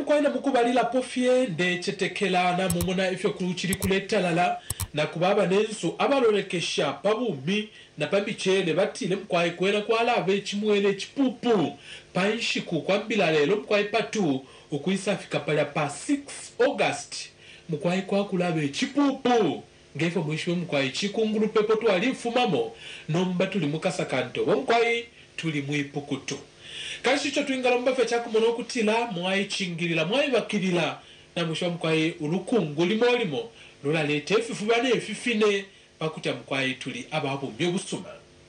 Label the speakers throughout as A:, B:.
A: mukwaina mukubalila pofye ndechetekela na mumuna ifyo kuchiri kuleta lala na kubaba nensu abalolekesha pabumi na pamichele batile mkwai kwena kwala vechimwele chipupu panshiku kwambila lelo mkwai patu ukuisafika pala pa 6 August mkwai kwa kulabe chipupu ngefo mwishwe mkwai chikungulu pepo twalifumamo nomba tuli mukasakanto mkwai tuli muipukutu kashicho tuingala mbafe chakumono okutila mwai chingirila mwai bakirila na mwisho mkwai ulukungu limolimo lola lete efifubane efifine pakuta mkwai tuli ababu byobusuma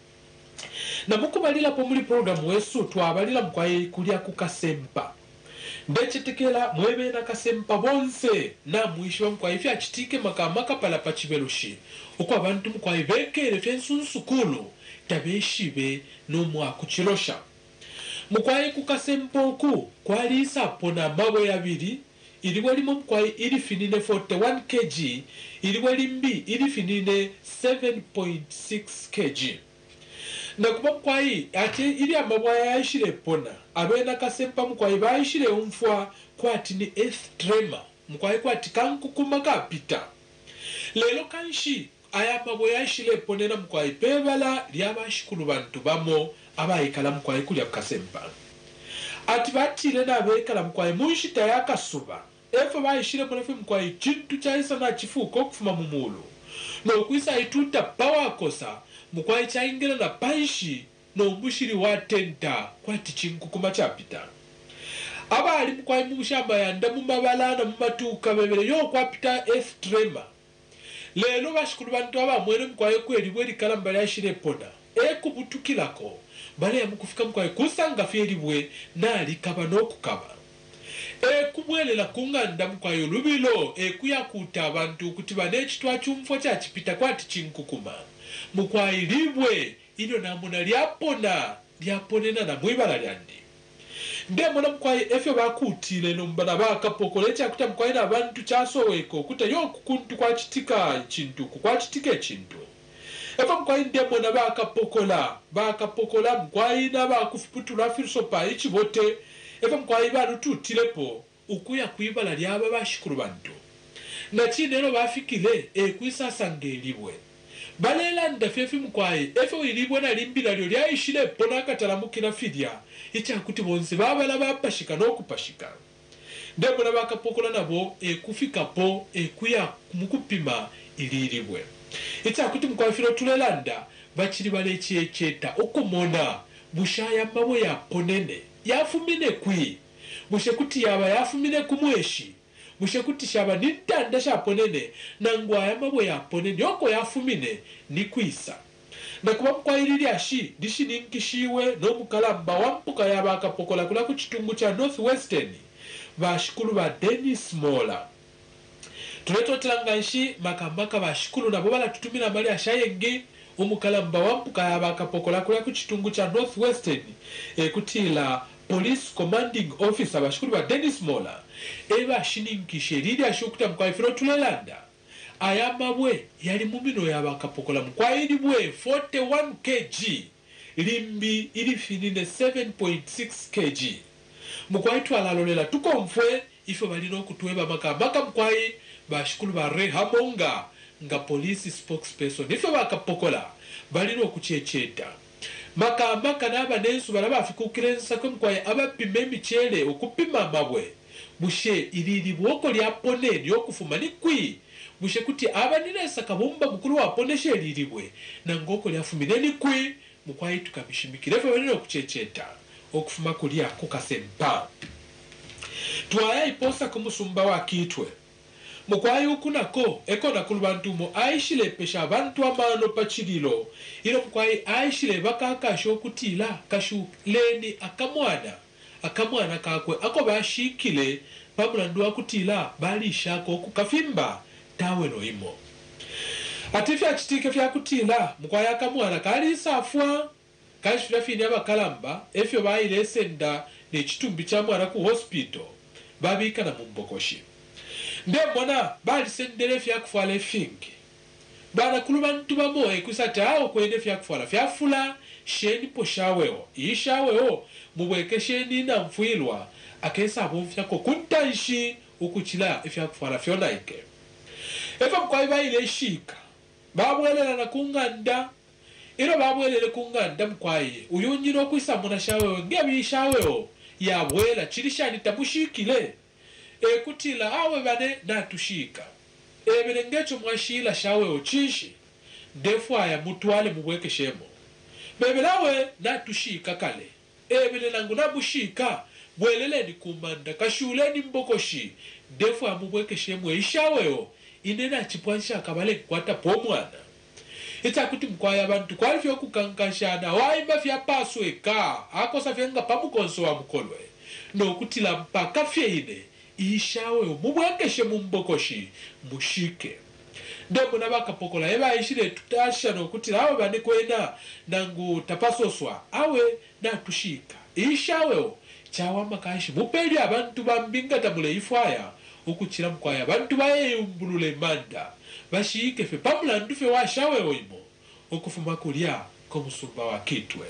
A: na mukubalila po muli program wesu twabalila mkwai kulia kukasempa ndechetekela mwebe na kasempa bonse na mwisho mkwai fya chitike makamaka pala pachibelushi uko abantu mkwai bekere fyensunsukulu tabeshibe no mwa kuchilosha mkwai kukasempoku kwali isapo na mabo yabiri iliwe limo mkwai ili finine 41 kg iliwe limbi ili finine 7.6 kg na kuba mkwai ati ili amabwa ya ishile pona abena kasempa mkwai ba ishile umfwa kwati ni trema mkwai kwati kankukuma kapita lelo kanshi aya mabo ya ishile ponena mkwai pebala lyabashikulu bantu bamo abayikala mkwai kulya kasempa ati batile na abekala mkwai munshita yakasuba efo bayishile munefe mkwai chintu chaisa na chifuko kufuma mumulu no kuisa ituta pawakosa mkwai chaingela na panshi no mbushiri wa tenta kwati chinkukuma chapita abali mkwai mushamba yanda mumabalana mumatuka bebele yo kwapita trema lelo bashikulu bantu abamwene mkwai kweli bweli kala mbali yashile pona ekubutukilako bale yamukufika mkwai kusanga fyelibwe nali kaba n'okukaba ekubwelela kunganda mkwai olubilo ekuyakuta abantu kuti banekitwa cyumfo kyakipita kwati chinkukuma mkwai libwe ino namuna lyaponena na mwibala lyandi ndemona mkwai efyo bakutile nombana bakapokola ekyakuta mkwai n'abantu kyasoweko kuta yokukuntu kwakitika ekintu kwakitika ekintu efo mkwai ndemona bakapokola mkwai n'abakufuputula filosopa ichibote efo mkwai balututilepo ukuya kwibala lyaba bashikulu bantu nachinelo bafikile ekwisasanga elibwe balelanda fefi mkwai efo ilibwe na limbila lyo lyayishilepo nakatalamukira fidya icyakuti bonse babala bapashika n'okupashika ndemona bakapokola nabo ekufikapo ekuya mukupima ilibwe icyakuti mkwai filo tulelanda bachiri balechiecheta okumona bushaya mabo yaponene yafumine kwi bushekuti yaba yafumine kumweshi bushekuti shaba nitanda shaponene nangwaya mabo yaponene yoko yafumine ni kwisa na kuba mkwai Ilyashi dishininkishiwe no mukalamba wampuka yaba akapokola kula ku kitungu cha Northwestern bashikulu ba Dennis Mola tuletotelanganshi makambaka bashikulu nabo bala tutumira mali ashayenge umukalamba wampuka yaba akapokola kula ku kitungu cha Northwestern ekutila police commanding officer bashikulu ba Dennis Mola eba shininkishe Ilyashi okuta mkwai firo tulelanda ayamabwe yali mumino yaba akapokola mkwai libwe 41 kg limbi ili finine 7.6 kg mkwai twalalolela tukomfwe ifo balino okutweba makambaka mkwai bashikulu ba Rehamonga nga police spokesperson ifo bakapokola balino okuchecheta makambaka naba nensu balaba afikukirensa ko mkwai abapima emichele okupima amabwe bushe ilili bwoko lyaponeni okufuma nikwi bushe kuti abanilesa kabumba mukulu waponeshe ililibwe nangoko lyafumine nikwi mkwai tukabishimikire fo balino okuchecheta okufuma kulia kukasempa twaya iposa kumusumba wa kitwe mkwai ukunako ekona kulubantumo aishile pesha abantu amano pachililo ilo mkwai aishile bakakasho okutila kashu leni akamwana kakwe ako bashikile pamulandu akutila balishako okukafimba tawe noimo atifya chitike fya kutila mkwai akamwana kali safwa kashifira fini abakalamba efyo bayilesenda nechitumbi cha mwana ku hospital babika na mumbokoshi ndemona balisendele fya kufala efingi bana kulubantu bamo ekusate awo kwende fya kufala fyafula sheni po shaweo ishaweo mubweke sheni na mfuilwa akesa abonfyako kuntanshi ukuchila efyakufala fyonaike efa mkwai baile shika babwelela na kunganda ilo babwelele kunganda mkwai uyunjira okwisa muna shawewe ngebishawewo yabwela chilishani tamushikile ekutila awe bane natushika ebele ngecho mwashila shawewo chishi ndefwaya mutwale mubwekeshemo bebelawe natushika kale ebele nangu nabushika bweleleni kumanda kashuleni mbokoshi ndefwaya mubwekeshemo ishawewo inena chipwansha kabale kwata pomwana itakuti mkwaya abantu kwalifyo kukankashana waimba fya paswe ka akosa fyenga pamukonso wa mkolwe no kutila mpaka fyeine ishawewo mubwekeshe mumbokoshi mushike ndembo nabakapokola eba ishire tutasha no kutila awe bane kwena nangu tapasoswa awe natushika ishawewo chawa makashi mupeli abantu bambinga tabule ifwaya ukuchira mkwaya abantu bayeumbulule manda bashike fe pamulandu fe washawewo imo okufuma kulya komusumba wa kitwe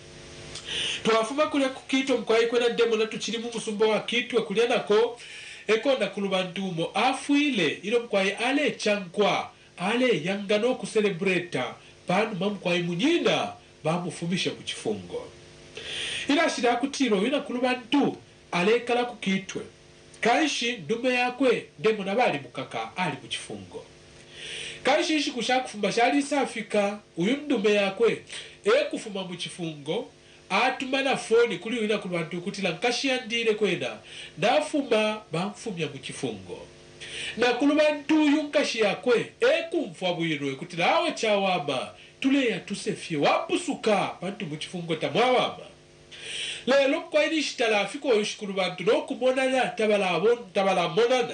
A: twafuma kulya kukitwe mkwai kwena ndemo natuchiri mu musumba wa kitwe kulya nako ekonda kulubandumo afuile ilo mkwai ale chankwa ale yangano kucelebrata panu mamkwai munyina bamufumisha mu chifungo ila shida kutiro ina kulubandu ale kala kukitwe kaishi ndume yakwe ndemo nabali mukaka ali mu chifungo kaishi ishi kushakufumba shali safika uyu ndume yakwe kufuma mu chifungo atumana foni kuli wina kulwantu kuti lankashiyandire kwena ndafuma bamfumya mu chifungo na kulubantu yunkashi yakwe kumfwa bwirwe kuti lawe chawama tuleya tusefye wapusuka bantu mu chifungo tamwawama lelo kwa inishitala afiko yushikulubantu no kumonana tabala monana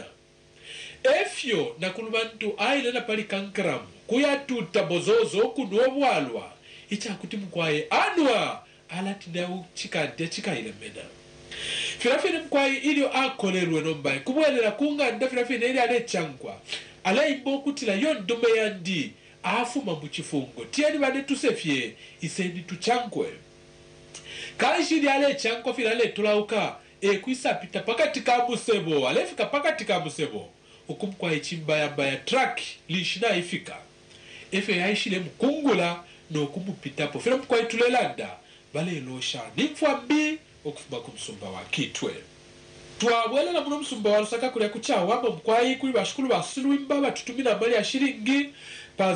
A: efyo na kulubantu aile na pali kankaramu kuyatuta bozozo kunuobwalwa ichakuti mkwaye anwa alatina uchikante chikaile mena firafine mkwaye ilio akolerwe nombaye kubwelela kunganda firafine ili alechankwa alaimbo kutila yondume yandi afuma muchifungo tieni bade tusefye isendi tuchankwe kaishiri alechankwa fila aletulauka kuisa pita pakati kamusebo alefika pakati kamusebo ukumkwaye chimbaya track lishina ifika efe yaishile mkungula no kumupitapo fila mkwaye tulelanda bale losha nimfwambi okufuma kumsumba wa kitwe twabwela na muno msumba wa lusaka kulia kuchawa wamba mkwayi kuli bashukulu basiluimba batutumina mali ya shilingi pa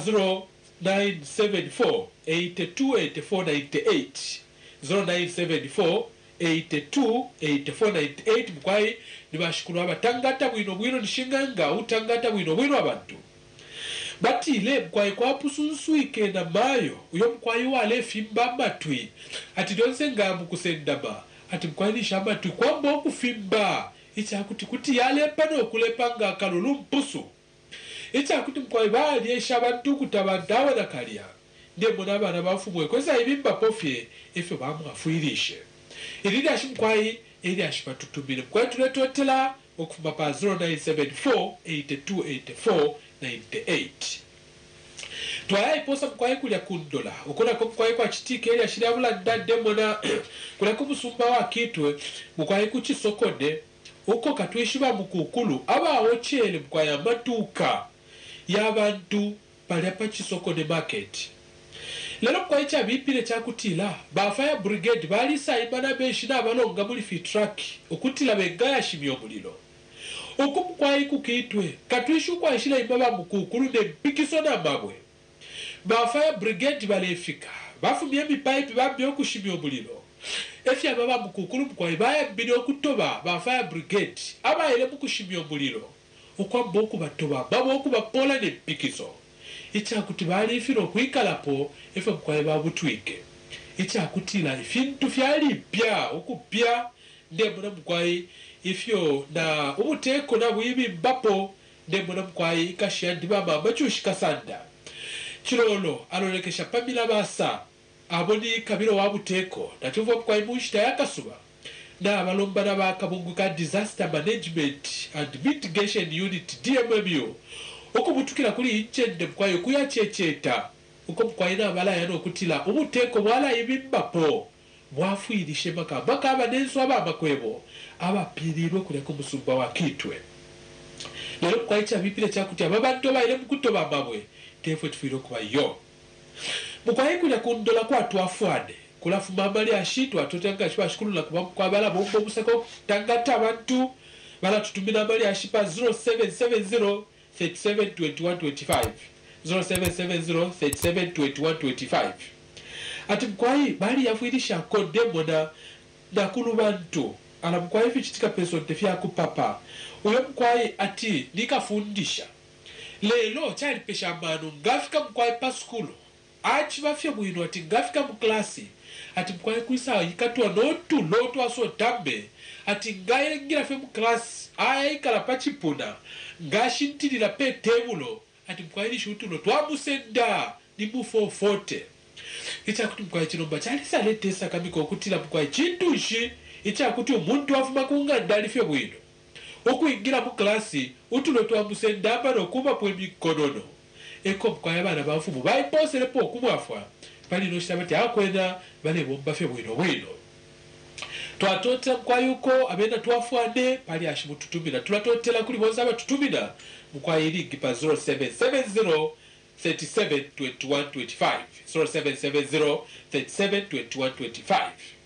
A: 0974 828498 0974 828498 mkwayi ni bashukulu abatangata bwino nishinganga utangata bwino abantu batile mkwayi kwa pusunsuike na mayo uyo mkwayi wale fimba matwi ati donse nga mukusendama ati mkwayi nishamba tu kwamba okufimba icha kuti yale pano kulepanga kalulu mpusu icha kuti mkwayi bali eshabantu kutabandawa na kalia ndembo nabana bafumwe kweza ibimba pofye efe bamwafuirishe Ilyashi mkwayi Ilyashi batutumile mkwayi tuletotela okufuma pa 0974 828498 twaya iposa mkwayi kulya kundola ukona ko mkwayi kwa chitike Ilyashi yabula ndademo na kula kumusumba wa kitwe mkwayi kuchisokode uko katwishiba mukukulu abawo chele mkwayi amatuka y'abantu pali pa chisokode market lelo mkwayi cha bipile cha kutila ba fire brigade bali saibana beshi na balonga muri fi truck okutila begaya shimyo mulilo okumkwayi kukitwe katwishu kwa ishila ibaba mukukulu ne mpikiso na mabwe ba fire brigade balefika bafumye mipipe babye okushimyo mulilo efya baba mukukulu mkwayi baya mbili okutoba ba fire brigade abayele mukushimyo mulilo okwamba okubatoba babo okubapola ne mpikiso ichakuti bali firo kwikalapo efe mkwayi babutwike ichakutila ifintu fyali pya okupya ndembo na mkwayi ifyo na ubuteko na bwibi mbapo ndembo na mkwayi ikashiyandi mama machushika sanda chilolo alolekesha pamila basa aboni kabiro wabuteko na chuvo mkwayi mushita yakasuba na abalomba na bakabungu ka disaster management and mitigation unit DMMU okubutukira kuli inchende mkwayi kuyachecheta uko mkwayi na abala yano kutila ubuteko bwala ibimbapo bwafuirishe maka bakaba nenso abakwebo abapirirwe kule ku musumba wa Kitwe lero kwaicha bipile chakuti ababantu baile mukuto bababwe tefwe tufiro kwa yo mukwayi kuja kundola kwa tuafwane kulafu mambali ashitwa tutanga shipa shikulu na kwa bala bombo musako tangata abantu bala tutumina mbali ashipa 0770 372125 0770 372125 ati mkwayi bali yafuirisha kodemo na kulu bantu ala mkwayi fichitika peso ntefia kupapa uyo mkwayi ati nikafundisha lelo chali pesha manu ngafika mkwayi pa skulu achi bafya mwino ati ngafika mklasi ati mkwayi kuisa yikatuwa lotu aso tambe ati ngaile ngira fe mklasi aya ikala pachipuna ngashintilila pe tebulo ati mkwayi nishutulo tuamusenda ni mufofote icha kuti mkwayi chinomba chali saletesa kamiko kutila mkwayi chintushi icha kuti umuntu wafuma kungandali fe mwino okuingira muklasi utulo tuamusenda bano kuma pwemikonono eko mkwayi bana bafumu baiposele po kumwafwa pali no shitabati akwena bale bomba fe bwino twatota mkwayi uko abenda tuafwane pali ashimututumina tulatotela kuli bonza batutumina mkwayi ligi pa 0770 372125 0770 372125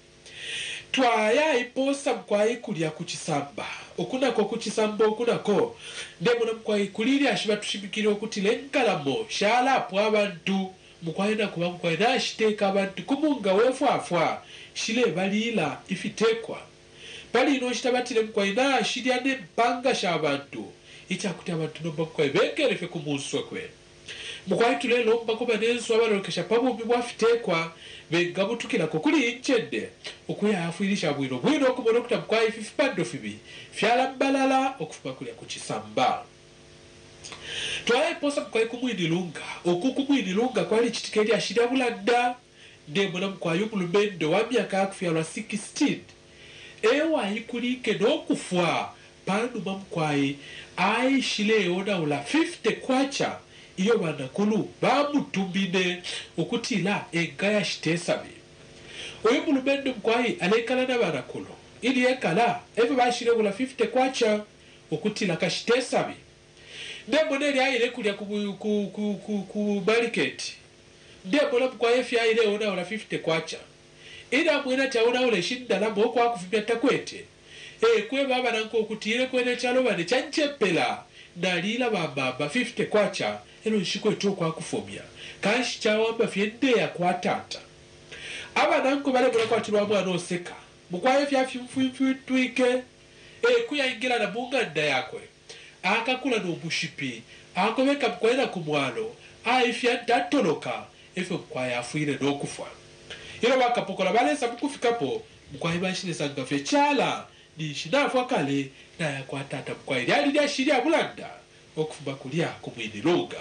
A: twaya iposa mkwayi kulia kuchisamba okunako kuchisamba okunako ndemuna mkwayi kulili ashiba tushimikire okuti lenkalamo shalapo abantu mkwayi nakuba mkwayi nashiteka abantu kumunga wefwafwa shile balila ifitekwa pali ino shitabatile mkwayi nashilya nempanga shabantu ichakuti abantu nomba mkwayi bekelefe kumuswe kwe mkwayi tulelo mbako banenso abalokesha pabumbi bwafitekwa bengabutukilako kuli inchende okuya afuirisha bwino okumona okuta mkwayi fifipando fibi fyala mbalala okufuma kulya kuchisamba twaiposa mkwayi kumwinilunga kumwinilunga kwali chitikeli ashirya bulanda ndemona mkwayi umulumendo wa myaka yakufyalwa 16 ewa ikulike nokufwa panuma mkwayi aishileona ula 50 kwacha iyo banakulu bamutumbine okutila engaya shitesabe oyo mulumendo mkwayi alekala na banakulu ili ekala eve bashire ula 50 kwacha okutila kashitesabe ndemona eli ayile kulya ku market ndemona mkwayi efi ayile ona ula 50 kwacha ila mwena chaona ule shindala mwoko wakufimia takwete kwe baba nanko okutile kwene chalo bane chanchepela nalila bababa 50 kwacha elo nshiko eto kwa kufomia kashi chawamba fiende ya kwa tata aba nanko bale mula kwa chilwa mwana oseka mkwaye fya twike kuya ingila na munganda yakwe akakula no bushipi akoweka mkwaye na kumwalo ifya ndatoloka efe mkwaye afuire no kufa ilo bakapokola balesa mkufikapo mkwaye bashine sanga fe chala ni shinafu kale na ya kwa tata mkwaye yali ya shiria bulanda okufuma kulia kumwinilunga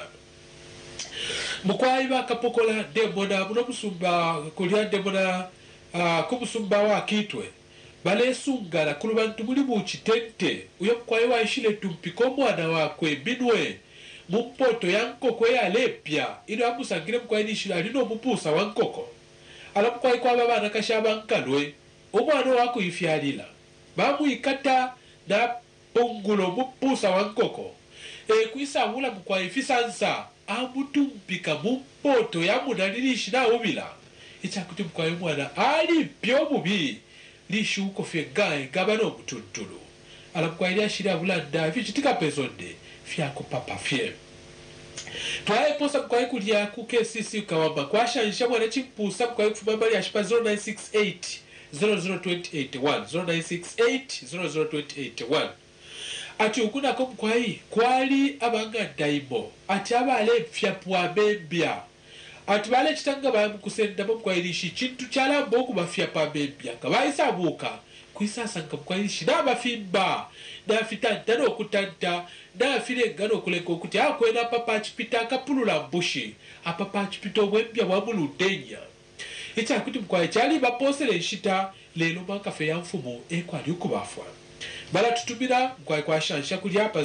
A: mkwayi bakapokola ndemona muno musumba kulia ndemona kumusumba wa Kitwe balesungala kulu bantu muli muchitente uyo mkwayi waishile tumpiko mwana wakwe binwe mumpoto yankoko yalepya ino amusangile mkwayi nishila lino mupusa wankoko ala mkwayi kwa baba nakashaba nkalwe omwana wako ifyalila bamuyikata na pungulo mupusa wankoko kuisa wula mkwayi fisansa amutumpika mumpoto yamunalilishi na ubila ichakuti mkwayi mwana ali pyo mubi lishuko fye gae gabano mutuntulu ala mkwayi liashira bulanda fichitika pezonde fyako papa fye twaiposa mkwayi kulia kuke sisi ukawamba kwa shanisha mwana chimpusa mkwayi kufumambali ashipa 0968 00281 0968 00281 ati ukunako mkwayi kwali abanga daimo ati abale fyapwa bembya ati bale chitanga bamukusenda mkwayi lishi chintu chala mboku bafyapa bembya kabaisa buka kuisasa mkwayi lishi na bafimba na fitanta okutanta na file ngano kuleko okuti akwena papa achipita akapulula mbushi apapa achipita obwembya bwamulundenya ichakuti mkwayi chali baposele nshita lelo makafe ya mfumo ekwali ukubafwa bala tutumira mkwayi kwa shansha kuli hapa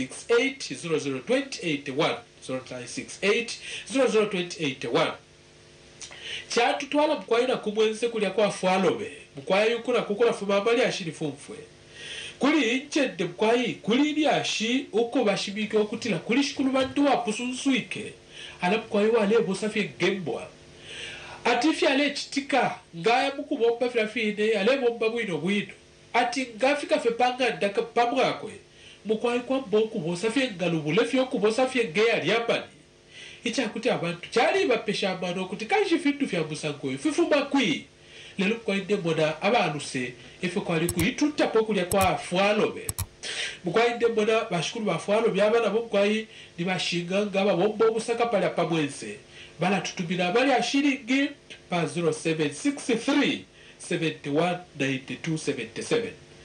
A: 0968 00281 0968 00281 kyatutwala mukwayi nakumwense kulya kwa fwalobe mukwayi yukuna kukula fuma mali ashiri fumfwe kuli inchede mukwayi kuli Ilyashi uko bashibike okutila kuli shikulu bantu wapusunsuike ala mukwayi wale bosafye gembwa atifi ale chitika ngaya mukubomba filafine ale bomba bwino ati ngafika fe panga ndaka pamwakwe mukwayi kwa mboku bosafye ngalubule fyo kubosafye geya lyambani ichakuti abantu cyari bapesha amano kuti kanji fintu fya musango fifuma kwi lelo mukwayi ndembona abaluse efe kwali kuituta pokulya kwa fwalobe mukwayi ndembona bashikulu ba fwalobe abana mukwayi ni bashinga ngaba bombo busaka pala pamwense bala tutubira bali ashiringi pa 0763 719277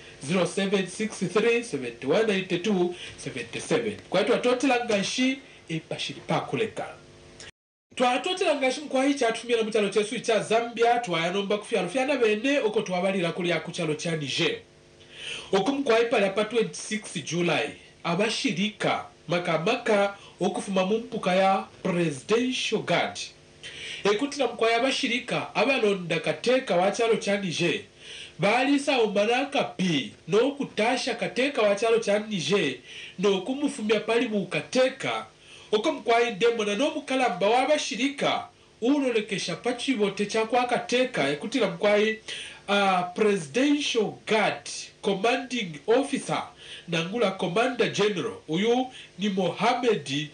A: 0763719277 kwa twatotela ngashi epashiri pakuleka twatotela ngashi mukwayi kyatumira mu kyalo kyesu kya Zambia twayanomba kufyalo fyana bene oko twabalira kulya ku kyalo kya Niger okumukwayi pala pa 26 July abashirika makamaka okufuma mu mpuka ya presidential guard ekutira mukwayi abashirika abalonda kateka wa kyalo kya Niger balisa omaraka pi n'okutasha kateka wa kyalo kya Niger n'okumufumya pali mu kateka oko mukwayi ndembona n'omukalamba w'abashirika ulolekesha pachibote kyakwa kateka ekutira mukwayi presidential guard commanding officer nangula commander general uyu ni Mohamed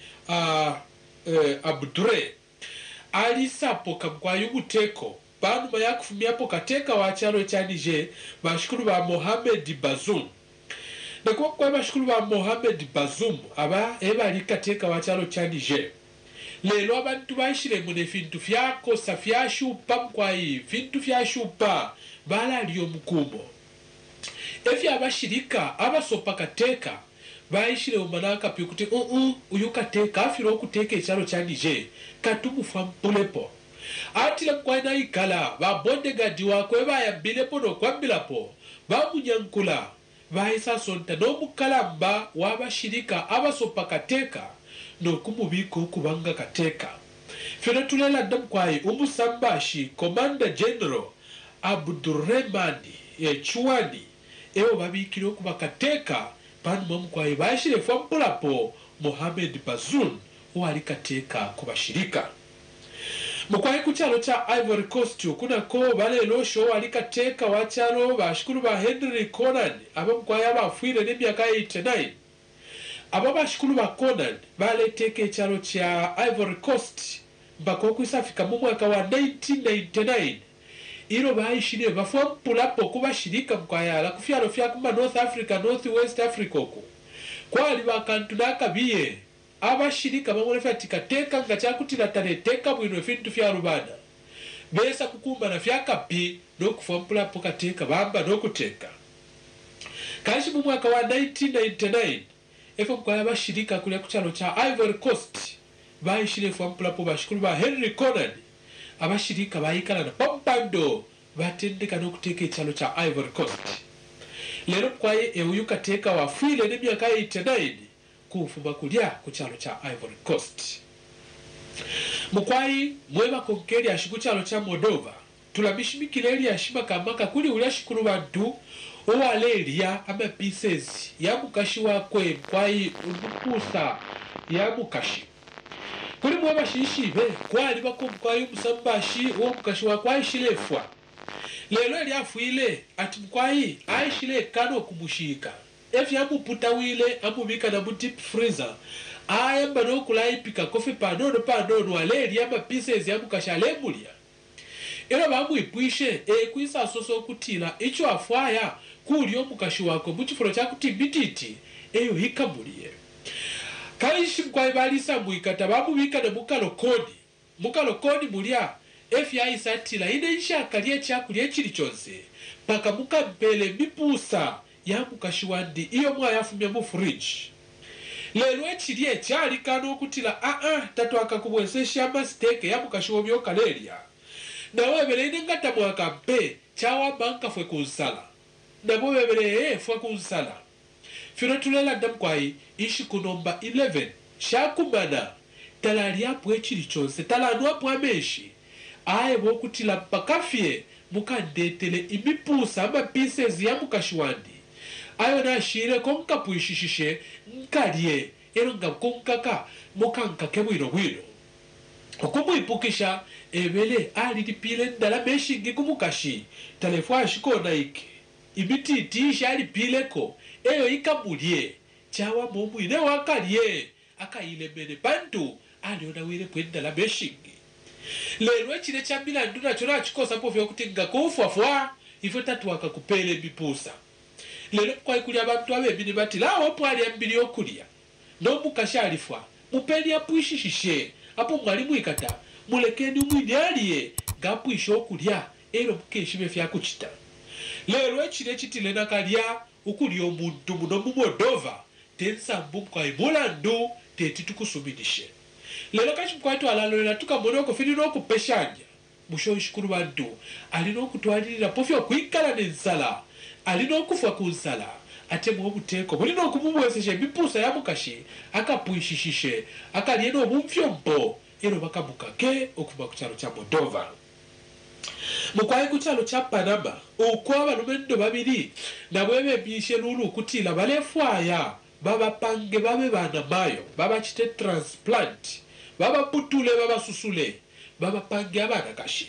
A: Abdure alisapo kamkwayi ubuteko bantu bayakufumyapo kateka wa kyalo kya Niger bashikulu ba Mohamed Bazoum nakuba kwa bashikulu ba Mohamed Bazoum aba ebali kateka wa kyalo kya Niger lelo abantu bashire mune fintu fyako safyashupa mkwayi fintu fyashupa bala liyo mukumo efya abashirika abasopa kateka bayishire umanaka pikuti uyu kateka afiro okuteka ekyalo kya Niger katumufa mpulepo atile mkwayi na ikala ba bodyguard wakwe bayambilepo nokwambilapo bamunyankula bayisa sonta n'omukalamba w'abashirika abasopa kateka n'okumubika okubanga kateka fena tulela dda mukwayi umusambashi commander general Abdurrahmani Chwani ewo babikire okuba kateka panu mukwayi bayishire fwampulapo Mohamed Bazoum wali kateka kubashirika mukwayi ku kyalo kya Ivory Coast kunako balelo sho wali kateka wa kyalo bashikulu ba Henry Conan aba mukwayi abafwire n'emyaka 89 aba bashikulu ba Conan baleteka ekyalo kya Ivory Coast mpaka okwisafika mu mwaka wa 1999 iro bayishire bafwampulapo kubashirika mukwayi ala kufyalo fyakuma North Africa North West Africa oku kwali bakantu nakabiye abashirika bamwe kateka nga kyakutira taleteka bwino fintu fya rubanda besa kukumbana fyakapi n'okufwampulapo kateka bamba n'okuteka kashi mu mwaka wa 1999 efo mukwayi abashirika kulya ku kyalo kya Ivory Coast bayishire fwampulapo bashikulu ba Henry Conan abashirika bayikala na pampando batendeka n'okuteka ekyalo kya Ivory Coast lero mukwayi eyo kateka wafwile n'emyaka 89 kufuma kulya ku kyalo kya Ivory Coast mukwayi mweba konkeri ashiku kyalo kya Moldova tulabishimikire Ilyashi makamaka kuli ulyashikulu bantu owalelia ama pieces ya mukashi wakwe mukwayi umukusa ya mukashi kuli mweba shishibe kwali bako mukwayi umusambashi uwo mukashi wakwe ayishilefwa lelo Ilyafuile ati mukwayi ayishile kano kumushika efi amuputa wile amubika na mu deep freezer ayamba n'okulayipika kofi pano alelia ama pieces ya mukashi alemulya era bamwipwishe ekwisa asosa okutila icho afwaya kuli omukashi wako mukifuro kyakuti mititi eyo hikamuliye kaishi mukwayi balisa mwikata bamubika na mukalokoni mulya efi ayisatila ine ishaka lye chili chonse paka mukampele mipusa ya mukashi wandi iyo mwayafumya mu fridge lelo ekiri ekyali kana okutila tatwaka kubwesesha mistake ya mukashi womyokalelya nawe bele ngata mwaka mpe chawa banka fwe kunsala nabo bebele fwe kunsala fino tulela ndamkwayi ishi kunomba 11 shakumana talali apo ekiri chonse talanwa po ameshi aye bokutila pakafye mukandetele imipusa ama pieces ya mukashiwandi ayo nashire konkapuishishishe nkalye ero nga konkaka mukankake bwino okumwipukisha ebele alilipile ndala meshingi kumukashi talefo ashikona ike imititi alipileko eyo ikamulye chawa momwine wakalye akayilemene bantu aliona wile kwendala meshingi lero ekire kya milandu nakyo nakikosa povya okuti nga kufwafwa ife tatuwaka kupele mipusa lero kwali kulya abantu abemini bati lawo pwali mbili okulya n'omukashi alifwa mupeni apwishishishe apo mwali mwikata mulekeni umwini aliye ngapwisha okulya ero mukeshi befya kuchita lero ekire kitile nakalya ukulya omuntu muno mumodova tensambu mkwai mulandu teti tukusuminishe lero kachi mkwaitu alalolera tukamona okufirira okupeshanya musho ishukuru bantu alina okutwalirira pofya okwikala n'ensala alina okufa ku nsala ate mwobuteko bulina okumubwesesha emipusa ya mukashi akapwishishishe akalye n'obumfyompo ero bakamukake okuva ku kyalo kya Moldova mukwaye ku kyalo kya Panama okwo abalumendo babiri nabwebe ebyishe lulu okutila balefwaya babapange babe bana mayo babakite transplant babaputule babasusule babapange abana kashi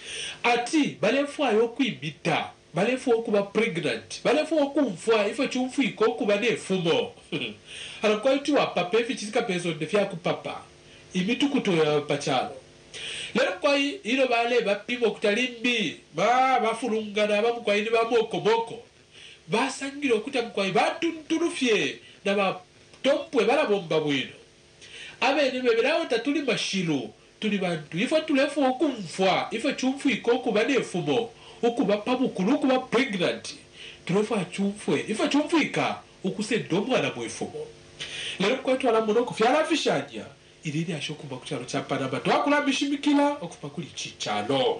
A: ati balefwaya okwimita balefwa okuba pregnant balefwa okumfwa ife chumfwiko okuba nefumo alakwaitiwa papa ife chisika peso ndefya kupapa imitukuto ya pachalo lero kwai ilo bale bapimo kutalimbi bafulungana bamukwaini bamokomoko basangira okuta mkwai batunturufye na batompwe balabomba bwino abene beberawo tatuli mashilu tuli bantu ife tulefwa okumfwa ife chumfwiko okuba nefumo okuba pabukulu okuba pregnant tulefa chumfwe ifa chumfwika ukusenda omwana mwefumo lero kwetwala muno okufyala afishanya iriri ashokuba ku kyalo kya Panama twakulambishimikira okuva kuli chichalo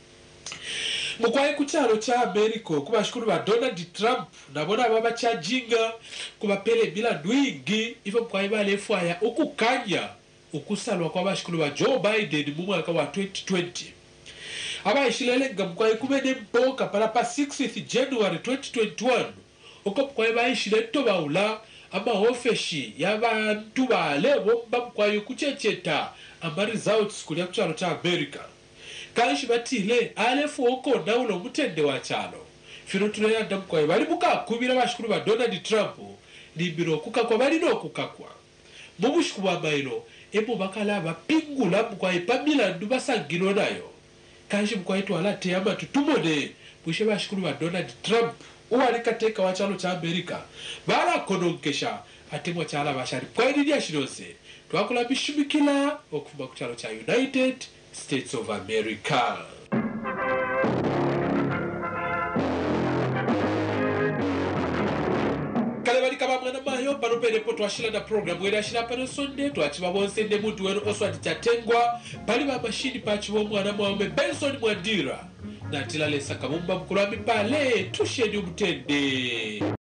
A: mukwaye ku kyalo kya America kuba shukuru ba Donald Trump nabona baba chajinga kuba pele bila ndwingi ifa mukwaye balefwaya okukanya okusalwa kwa bashukuru ba Joe Biden mu mwaka wa 2020 abayishilele nga mukwaye kumene mpoka pala pa 6th January 2021 oko mukwaye bayishile tobaula amaofeshi y'abantu bale bomba mukwaye kuchecheta ama results kulya ku kyalo kya America kanshi batile alefu oko naulo mutende wa kyalo fino tunayanda mukwaye bali mukakubira bashukuru ba Donald Trump nimbiro okukakwa balina okukakwa mu bushuku bwa mailo ebo bakala bapingula mukwaye pamilandu basangiro nayo kanshi mkwaitu alate yama tutumone bushe bashukuru ba Donald Trump uwali kateka wa kyalo kya America bala kononkesha ate mwa kyala bashari kwaidya shirose twakula bishimikila okuva ku kyalo kya United States of America kalebali kaba mwana mayo pano pene po twashila na program wera shila pano Isonde twachiba bonse ne muntu wenu oswati chatengwa pali ba mashini pachibo mwana mwaume Benson Mwandira na tilale sakamumba mkulami pale tusheni umutende